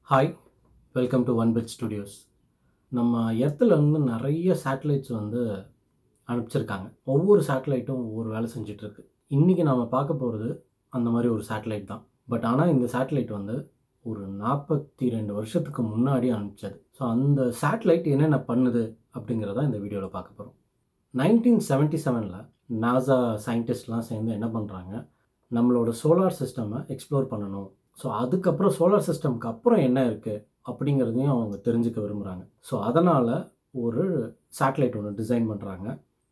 Hi, welcome to one bit studios. நம்ம எர்த்தில் வந்து நிறைய சேட்டலைட்ஸ் வந்து அனுப்பிச்சிருக்காங்க. ஒவ்வொரு சேட்டலைட்டும் ஒவ்வொரு வேலை செஞ்சிட்ருக்கு. இன்றைக்கி நாம் பார்க்க போகிறது அந்த மாதிரி ஒரு சேட்டலைட் தான். பட் ஆனால் இந்த சேட்டலைட் வந்து ஒரு 42 வருஷத்துக்கு முன்னாடி அனுப்பிச்சது. ஸோ அந்த சேட்டலைட் என்னென்ன பண்ணுது அப்படிங்கிறத இந்த வீடியோவில் பார்க்க போகிறோம். 1977 நாசா சயின்டிஸ்ட்லாம் சேர்ந்து என்ன பண்ணுறாங்க, நம்மளோட சோலார் சிஸ்டமை எக்ஸ்ப்ளோர் பண்ணணும். ஸோ அதுக்கப்புறம் சோலார் சிஸ்டம்க்கு அப்புறம் என்ன இருக்குது அப்படிங்கிறதையும் அவங்க தெரிஞ்சுக்க விரும்புகிறாங்க. ஸோ அதனால் ஒரு சேட்டலைட் ஒன்று டிசைன் பண்ணுறாங்க.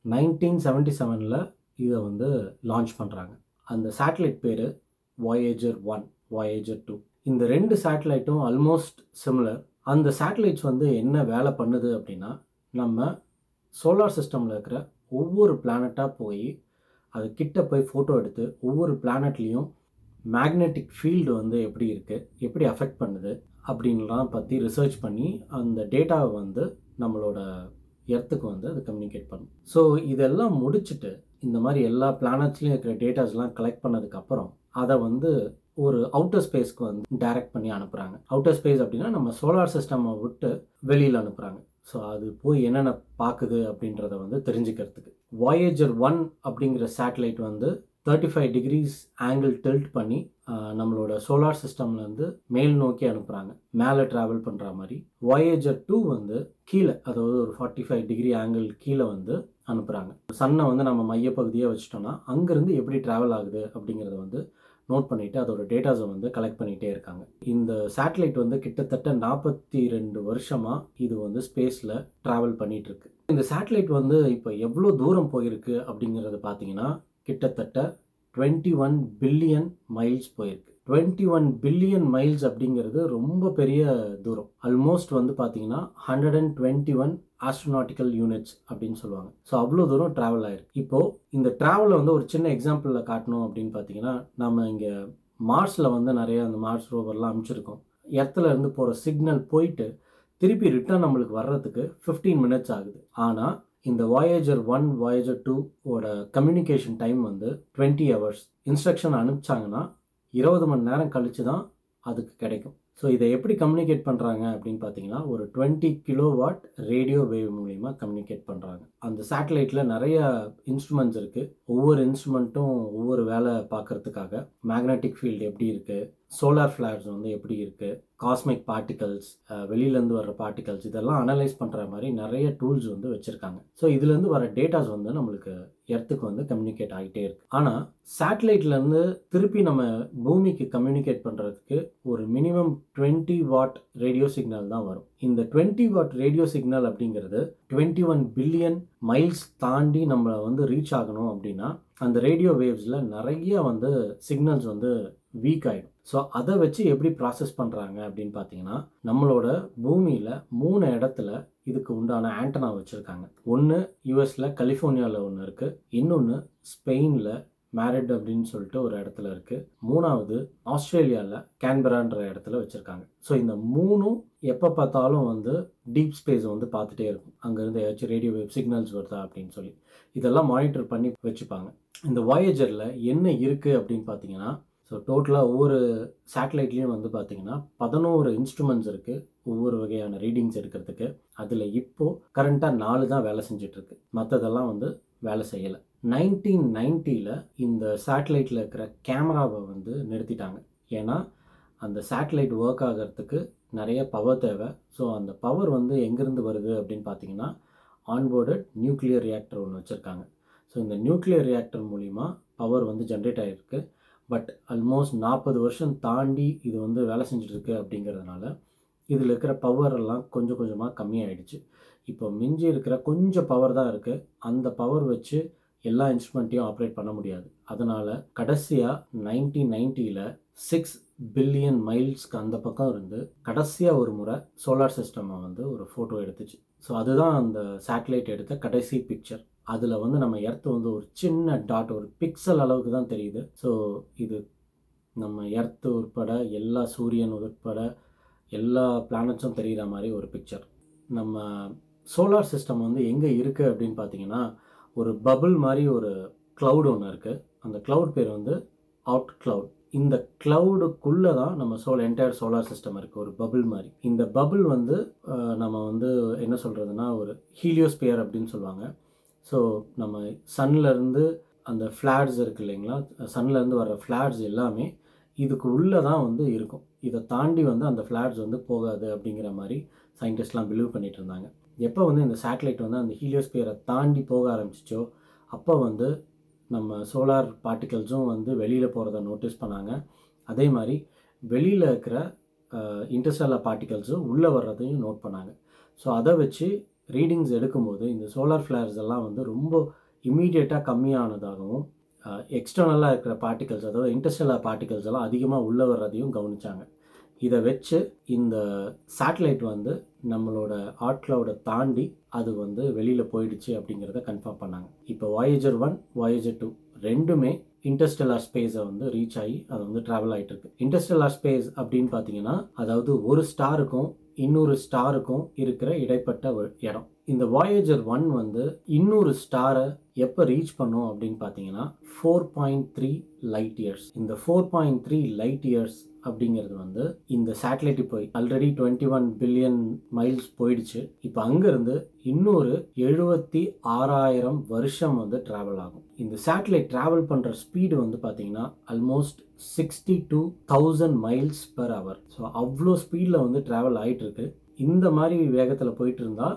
1977 இதை வந்து லான்ச் பண்ணுறாங்க. அந்த சேட்டலைட் பேர் வாயேஜர் 1, வாயேஜர் 2. இந்த ரெண்டு சேட்டலைட்டும் ஆல்மோஸ்ட் சிமிலர். அந்த சேட்டலைட்ஸ் வந்து என்ன வேலை பண்ணுது அப்படின்னா, நம்ம சோலார் சிஸ்டமில் இருக்கிற ஒவ்வொரு பிளானட்டாக போய் அது கிட்ட போய் ஃபோட்டோ எடுத்து ஒவ்வொரு பிளானட்லேயும் மேக்னெட்டிக் ஃபீல்டு வந்து எப்படி இருக்குது, எப்படி அஃபெக்ட் பண்ணுது அப்படின்லாம் பற்றி ரிசர்ச் பண்ணி அந்த டேட்டாவை வந்து நம்மளோட எர்த்துக்கு வந்து அது கம்யூனிகேட் பண்ணும். ஸோ இதெல்லாம் முடிச்சுட்டு இந்த மாதிரி எல்லா பிளானட்ஸ்லேயும் இருக்கிற டேட்டாஸ்லாம் கலெக்ட் பண்ணதுக்கப்புறம் அதை வந்து ஒரு அவுட்டர் ஸ்பேஸ்க்கு வந்து டைரக்ட் பண்ணி அனுப்புகிறாங்க. அவுட்டர் ஸ்பேஸ் அப்படின்னா நம்ம சோலார் சிஸ்டமை விட்டு வெளியில் அனுப்புகிறாங்க. ஸோ அது போய் என்னென்ன பார்க்குது அப்படின்றத வந்து தெரிஞ்சுக்கிறதுக்கு வாயேஜர் 1 அப்படிங்கிற சேட்டலைட் வந்து 35 டிகிரிஸ் ஆங்கிள் டில்ட் பண்ணி நம்மளோட சோலார் சிஸ்டம்லேருந்து மேல் நோக்கி அனுப்புகிறாங்க, மேலே ட்ராவல் பண்ணுற மாதிரி. வாயேஜர் 2 வந்து கீழே, அதாவது ஒரு 45 டிகிரி ஆங்கிள் கீழே வந்து அனுப்புகிறாங்க. சன்னை வந்து நம்ம மையப்பகுதியாக வச்சிட்டோம்னா அங்கேருந்து எப்படி ட்ராவல் ஆகுது அப்படிங்கிறத வந்து நோட் பண்ணிவிட்டு அதோட டேட்டாஸை வந்து கலெக்ட் பண்ணிகிட்டே இருக்காங்க. இந்த சேட்டலைட் வந்து கிட்டத்தட்ட 42 வருஷமாக இது வந்து ஸ்பேஸில் ட்ராவல் பண்ணிகிட்ருக்கு. இந்த சேட்டலைட் வந்து இப்போ எவ்வளோ தூரம் போயிருக்கு அப்படிங்கிறத பார்த்தீங்கன்னா கிட்டத்தட்ட 21 பில்லியன் மைல்ஸ் போயிருக்கு. 21 பில்லியன் மைல்ஸ் அப்படிங்கிறது ரொம்ப பெரிய தூரம். ஆல்மோஸ்ட் வந்து பார்த்தீங்கன்னா 121 ஆஸ்ட்ரோநாட்டிக்கல் யூனிட்ஸ் அப்படின்னு சொல்லுவாங்க. ஸோ அவ்வளோ தூரம் ட்ராவல் ஆயிருக்கு. இப்போது இந்த ட்ராவலை வந்து ஒரு சின்ன எக்ஸாம்பிளில் காட்டணும் அப்படின்னு பார்த்தீங்கன்னா, நம்ம இங்கே மார்ஸில் வந்து நிறைய அந்த மார்ஸ் ரோவர்லாம் அனுப்பிச்சிருக்கோம். எர்த்தில் இருந்து போகிற சிக்னல் போயிட்டு திருப்பி ரிட்டர்ன் நம்மளுக்கு வர்றதுக்கு 15 மினிட்ஸ் ஆகுது. ஆனால் இந்த வாயேஜர் 1, வாயேஜர் 2 ஓட கம்யூனிகேஷன் டைம் வந்து 20 ஹவர்ஸ். இன்ஸ்ட்ரக்ஷன் அனுப்பிச்சாங்கன்னா 20 மணி நேரம் கழித்து தான் அதுக்கு கிடைக்கும். ஸோ இதை எப்படி கம்யூனிகேட் பண்ணுறாங்க அப்படின்னு பார்த்தீங்கன்னா, ஒரு 20 கிலோவாட் ரேடியோ வேவ் மூலிமா கம்யூனிகேட் பண்ணுறாங்க. அந்த சேட்டலைட்டில் நிறைய இன்ஸ்ட்ருமெண்ட்ஸ் இருக்குது. ஒவ்வொரு இன்ஸ்ட்ருமெண்ட்டும் ஒவ்வொரு வேலை பார்க்குறதுக்காக மேக்னெட்டிக் ஃபீல்டு எப்படி இருக்குது, சோலார் ஃப்ளேர்ஸ் வந்து எப்படி இருக்குது, காஸ்மிக் பார்ட்டிகல்ஸ், வெளியிலேருந்து வர்ற பார்ட்டிகல்ஸ், இதெல்லாம் அனலைஸ் பண்ணுற மாதிரி நிறைய டூல்ஸ் வந்து வச்சுருக்காங்க. ஸோ இதுலேருந்து வர டேட்டாஸ் வந்து நம்மளுக்கு எர்த்துக்கு வந்து கம்யூனிகேட் ஆகிட்டே இருக்குது. ஆனால் சேட்டலைட்லேருந்து திருப்பி நம்ம பூமிக்கு கம்யூனிகேட் பண்ணுறதுக்கு ஒரு மினிமம் 20 வாட் ரேடியோ சிக்னல் தான் வரும். இந்த 20 வாட் ரேடியோ சிக்னல் அப்படிங்கிறது 21 பில்லியன் மைல்ஸ் தாண்டி நம்மளை வந்து ரீச் ஆகணும் அப்படின்னா அந்த ரேடியோ வேவ்ஸில் நிறைய வந்து சிக்னல்ஸ் வந்து வீக் ஆகிடும். ஸோ அதை வச்சு எப்படி ப்ராசஸ் பண்ணுறாங்க அப்படின்னு பார்த்தீங்கன்னா, நம்மளோட பூமியில் 3 இடத்துல இதுக்கு உண்டான ஆண்டனா வச்சுருக்காங்க. ஒன்று யூஎஸில் கலிஃபோர்னியாவில் ஒன்று இருக்குது, இன்னொன்று ஸ்பெயினில் மேரிட் அப்படின்னு சொல்லிட்டு ஒரு இடத்துல இருக்குது, மூணாவது ஆஸ்திரேலியாவில் கேன்பரான்ற இடத்துல வச்சுருக்காங்க. ஸோ இந்த மூணும் எப்போ பார்த்தாலும் வந்து டீப் ஸ்பேஸ் வந்து பார்த்துட்டே இருக்கும், அங்கேருந்து ஏதாச்சும் ரேடியோ வேவ் சிக்னல்ஸ் வருதா அப்படின்னு சொல்லி இதெல்லாம் மானிட்டர் பண்ணி வச்சுப்பாங்க. இந்த வாயேஜரில் என்ன இருக்குது அப்படின்னு பார்த்தீங்கன்னா, ஸோ டோட்டலாக ஒவ்வொரு சேட்டலைட்லேயும் வந்து பார்த்திங்கன்னா 11 இன்ஸ்ட்ருமெண்ட்ஸ் இருக்குது ஒவ்வொரு வகையான ரீடிங்ஸ் எடுக்கிறதுக்கு. அதில் இப்போது கரண்ட்டாக 4 தான் வேலை செஞ்சிட்ருக்கு, மற்றதெல்லாம் வந்து வேலை செய்யலை. 1990 இந்த சேட்டலைட்டில் இருக்கிற கேமராவை வந்து நிறுத்திட்டாங்க. ஏன்னா அந்த சேட்டலைட் ஒர்க் ஆகிறதுக்கு நிறைய பவர் தேவை. ஸோ அந்த பவர் வந்து எங்கேருந்து வருது அப்படின்னு பார்த்தீங்கன்னா, ஆன்போர்டு நியூக்ளியர் ரியாக்டர் ஒன்று வச்சுருக்காங்க. ஸோ இந்த நியூக்ளியர் ரியாக்டர் மூலிமா பவர் வந்து ஜென்ரேட் ஆகிருக்கு. பட் ஆல்மோஸ்ட் 40 வருஷம் தாண்டி இது வந்து வேலை செஞ்சுட்ருக்கு அப்படிங்கிறதுனால இதில் இருக்கிற பவர் எல்லாம் கொஞ்சம் கொஞ்சமாக கம்மியாயிடுச்சு. இப்போ மிஞ்சி இருக்கிற கொஞ்சம் பவர் தான் இருக்குது. அந்த பவர் வச்சு எல்லா இன்ஸ்ட்ருமெண்ட்டையும் ஆப்ரேட் பண்ண முடியாது. அதனால் கடைசியாக 1990 6 பில்லியன் மைல்ஸ்க்கு அந்த பக்கம் இருந்து கடைசியாக ஒரு முறை சோலார் சிஸ்டமை வந்து ஒரு ஃபோட்டோ எடுத்துச்சு. ஸோ அதுதான் அந்த சேட்டலைட் எடுத்த கடைசி பிக்சர். அதில் வந்து நம்ம எர்த்து வந்து ஒரு சின்ன டாட், ஒரு பிக்சல் அளவுக்கு தான் தெரியுது. ஸோ இது நம்ம எர்த்து உட்பட எல்லா சூரியன் உட்பட எல்லா பிளானட்ஸும் தெரிகிற மாதிரி ஒரு பிக்சர். நம்ம சோலார் சிஸ்டம் வந்து எங்கே இருக்குது அப்படின்னு பார்த்தீங்கன்னா, ஒரு பபுள் மாதிரி ஒரு க்ளவுட் ஒன்று இருக்குது. அந்த க்ளவுட் பேர் வந்து ஆட் க்ளவுட். இந்த க்ளவுடுக்குள்ளே தான் நம்ம என்டையர் சோலார் சிஸ்டம் இருக்குது, ஒரு பபுள் மாதிரி. இந்த பபுள் வந்து நம்ம வந்து என்ன சொல்கிறதுனா ஒரு ஹீலியோஸ்பியர் அப்படின்னு சொல்லுவாங்க. ஸோ நம்ம சன்லேருந்து அந்த ஃப்ளாட்ஸ் இருக்குது இல்லைங்களா, சன்லேருந்து வர்ற ஃப்ளாட்ஸ் எல்லாமே இதுக்கு உள்ளே தான் வந்து இருக்கும். இதை தாண்டி வந்து அந்த ஃப்ளாட்ஸ் வந்து போகாது அப்படிங்கிற மாதிரி சயின்டிஸ்ட்லாம் பிலீவ் பண்ணிகிட்டு இருந்தாங்க. எப்போ வந்து இந்த சேட்டலைட் வந்து அந்த ஹீலியோஸ்பியரை தாண்டி போக ஆரம்பிச்சிச்சோ அப்போ வந்து நம்ம சோலார் பார்ட்டிகல்ஸும் வந்து வெளியில் போகிறத நோட்டீஸ் பண்ணாங்க. அதே மாதிரி வெளியில் இருக்கிற இன்டர்ஸ்டெல்லார் பார்ட்டிகல்ஸும் உள்ளே வர்றதையும் நோட் பண்ணாங்க. ஸோ அதை வச்சு ரீடிங்ஸ் எடுக்கும்போது இந்த சோலார் ஃப்ளேர்ஸ் எல்லாம் வந்து ரொம்ப இம்மீடியட்டாக கம்மியானதாகவும் எக்ஸ்டர்னலாக இருக்கிற பார்ட்டிகல்ஸ், அதாவது இன்டர்ஸ்டெல்லார் பார்ட்டிகல்ஸ் எல்லாம் அதிகமாக உள்ளே வர்றதையும் கவனித்தாங்க. இதை வச்சு இந்த சேட்டலைட் வந்து நம்மளோட ஆட்க்ளவுடை தாண்டி அது வந்து வெளியில் போயிடுச்சு அப்படிங்கிறத கன்ஃபார்ம் பண்ணாங்க. இப்போ வாயேஜர் 1, வாயேஜர் 2 ரெண்டுமே இன்டர்ஸ்டெல்லார் ஸ்பேஸை வந்து ரீச் ஆகி அது வந்து ட்ராவல் ஆகிட்டு இருக்கு. இன்டர்ஸ்டெல்லார் ஸ்பேஸ் அப்படின்னு பார்த்தீங்கன்னா அதாவது ஒரு ஸ்டாருக்கும் இன்னொரு ஸ்டாருக்கும் இருக்கிற இடைப்பட்ட இடம். இந்த வாயேஜர் 1 வந்து இன்னொரு ஸ்டாரை எப்போ ரீச் பண்ணும் அப்படின்னு பார்த்தீங்கன்னா 4.3 லைட் இயர்ஸ். இந்த 4.3 லைட் இயர்ஸ் அப்படிங்கிறது வந்து இந்த சேட்டலைட் இப்போ ஆல்ரெடி 21 பில்லியன் மைல்ஸ் போயிடுச்சு. இப்போ அங்கேருந்து இன்னொரு 76,000 வருஷம் வந்து ட்ராவல் ஆகும். இந்த சேட்டலைட் ட்ராவல் பண்ணுற ஸ்பீடு வந்து பார்த்தீங்கன்னா almost 62,000 miles per hour. So அவ்வளோ ஸ்பீடில் வந்து ட்ராவல் ஆகிட்டு இருக்கு. இந்த மாதிரி வேகத்தில் போயிட்டு இருந்தால்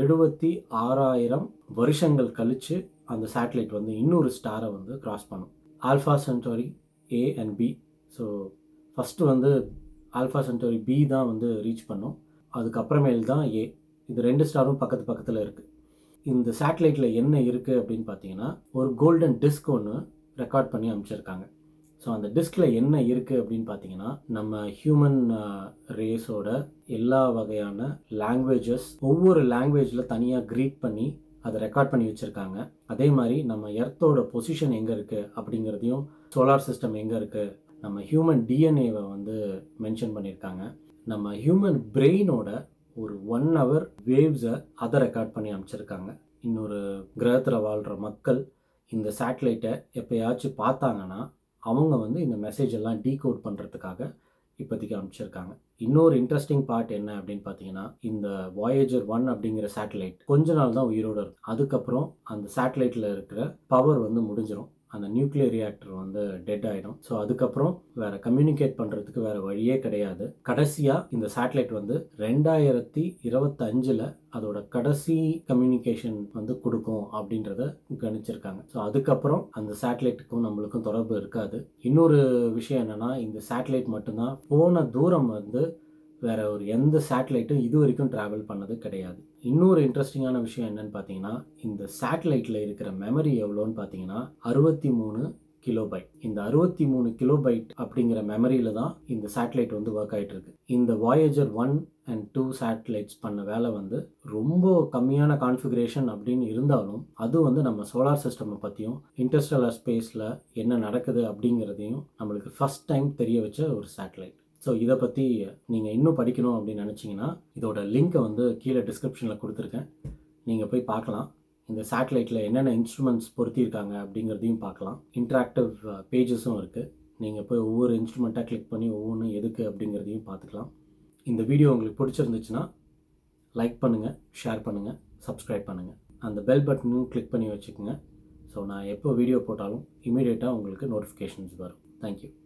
76,000 வருஷங்கள் கழித்து அந்த சேட்டலைட் வந்து இன்னொரு ஸ்டாரை வந்து கிராஸ் பண்ணும். Alpha centauri A and B. So first வந்து ஆல்ஃபா சென்டாரி B தான் வந்து ரீச் பண்ணும். அதுக்கப்புறமேல் தான் A. இது 2 ஸ்டாரும் பக்கத்தில் இருக்குது. இந்த சேட்டலைட்டில் என்ன இருக்குது அப்படின்னு பார்த்தீங்கன்னா ஒரு கோல்டன் டிஸ்க் ஒன்று ரெக்கார்ட் பண்ணி அனுப்பிச்சிருக்காங்க. ஸோ அந்த டிஸ்கில் என்ன இருக்குது அப்படின்னு பார்த்தீங்கன்னா நம்ம ஹியூமன் ரேஸோட எல்லா வகையான லாங்குவேஜஸ், ஒவ்வொரு லாங்குவேஜில் தனியாக க்ரீட் பண்ணி அதை ரெக்கார்ட் பண்ணி வச்சுருக்காங்க. அதே மாதிரி நம்ம எர்த்தோட பொசிஷன் எங்கே இருக்குது அப்படிங்கிறதையும், சோலார் சிஸ்டம் எங்கே இருக்குது, நம்ம ஹியூமன் டிஎன்ஏவை வந்து மென்ஷன் பண்ணியிருக்காங்க. நம்ம ஹியூமன் பிரெயினோட ஒரு 1 hour வேவ்ஸை அதை ரெக்கார்ட் பண்ணி அனுப்பிச்சிருக்காங்க. இன்னொரு கிரகத்தில் வாழ்கிற மக்கள் இந்த சேட்டலைட்டை எப்போயாச்சும் பார்த்தாங்கன்னா அவங்க வந்து இந்த மெசேஜ் எல்லாம் டீகோட் பண்ணுறதுக்காக இப்போதைக்கு அனுப்பிச்சிருக்காங்க. இன்னொரு இன்ட்ரெஸ்டிங் பார்ட் என்ன அப்படின்னு பார்த்தீங்கன்னா இந்த வாயேஜர் 1 அப்படிங்கிற சேட்டலைட் கொஞ்ச நாள் தான் உயிரோடு இருக்கும். அதுக்கப்புறம் அந்த சேட்டலைட்டில் இருக்கிற பவர் வந்து முடிஞ்சிடும். அந்த நியூக்ளியர் ரியாக்டர் வந்து டெட் ஆகிடும். ஸோ அதுக்கப்புறம் வேறு கம்யூனிகேட் பண்ணுறதுக்கு வேறு வழியே கிடையாது. கடைசியாக இந்த சேட்டலைட் வந்து 2025 அதோட கடைசி கம்யூனிகேஷன் வந்து கொடுக்கும் அப்படின்றத கணிச்சிருக்காங்க. ஸோ அதுக்கப்புறம் அந்த சேட்டலைட்டுக்கும் நம்மளுக்கும் தொடர்பு இருக்காது. இன்னொரு விஷயம் என்னென்னா இந்த சேட்டலைட் மட்டும்தான் போன தூரம் வந்து வேறு ஒரு எந்த சேட்டலைட்டும் இது வரைக்கும் ட்ராவல் பண்ணது கிடையாது. இன்னொரு இன்ட்ரெஸ்டிங்கான விஷயம் என்னன்னு பார்த்தீங்கன்னா இந்த சேட்டலைட்டில் இருக்கிற மெமரி எவ்வளோன்னு பார்த்தீங்கன்னா 63 கிலோபைட். இந்த 63 கிலோபைட் அப்படிங்கிற மெமரியில் தான் இந்த சேட்டலைட் வந்து ஒர்க் ஆகிட்டு இருக்கு. இந்த வாயேஜர் 1 and 2 சேட்டலைட்ஸ் பண்ண வேலை வந்து ரொம்ப கம்மியான கான்ஃபிகரேஷன் அப்படின்னு இருந்தாலும் அது வந்து நம்ம சோலார் சிஸ்டமை பற்றியும் இன்டர்ஸ்டெல்லார் ஸ்பேஸில் என்ன நடக்குது அப்படிங்கிறதையும் நம்மளுக்கு ஃபஸ்ட் டைம் தெரிய வச்ச ஒரு சேட்டலைட். ஸோ இதை பற்றி நீங்கள் இன்னும் படிக்கணும் அப்படின்னு நினச்சிங்கன்னா இதோட லிங்க்கை வந்து கீழே டிஸ்கிரிப்ஷனில் கொடுத்துருக்கேன். நீங்கள் போய் பார்க்கலாம். இந்த சேட்டலைட்டில் என்னென்ன இன்ஸ்ட்ருமெண்ட்ஸ் பொருத்தியிருக்காங்க அப்படிங்கிறதையும் பார்க்கலாம். இன்ட்ராக்டிவ் பேஜஸும் இருக்குது. நீங்கள் போய் ஒவ்வொரு இன்ஸ்ட்ருமெண்ட்டாக கிளிக் பண்ணி ஒவ்வொன்றும் எதுக்கு அப்படிங்கிறதையும் பார்த்துக்கலாம். இந்த வீடியோ உங்களுக்கு பிடிச்சிருந்துச்சுன்னா லைக் பண்ணுங்கள், ஷேர் பண்ணுங்கள், சப்ஸ்கிரைப் பண்ணுங்கள். அந்த பெல் பட்டனும் கிளிக் பண்ணி வச்சுக்கோங்க. ஸோ நான் எப்போ வீடியோ போட்டாலும் இமீடியட்டாக உங்களுக்கு நோட்டிஃபிகேஷன்ஸ் வரும். தேங்க்யூ.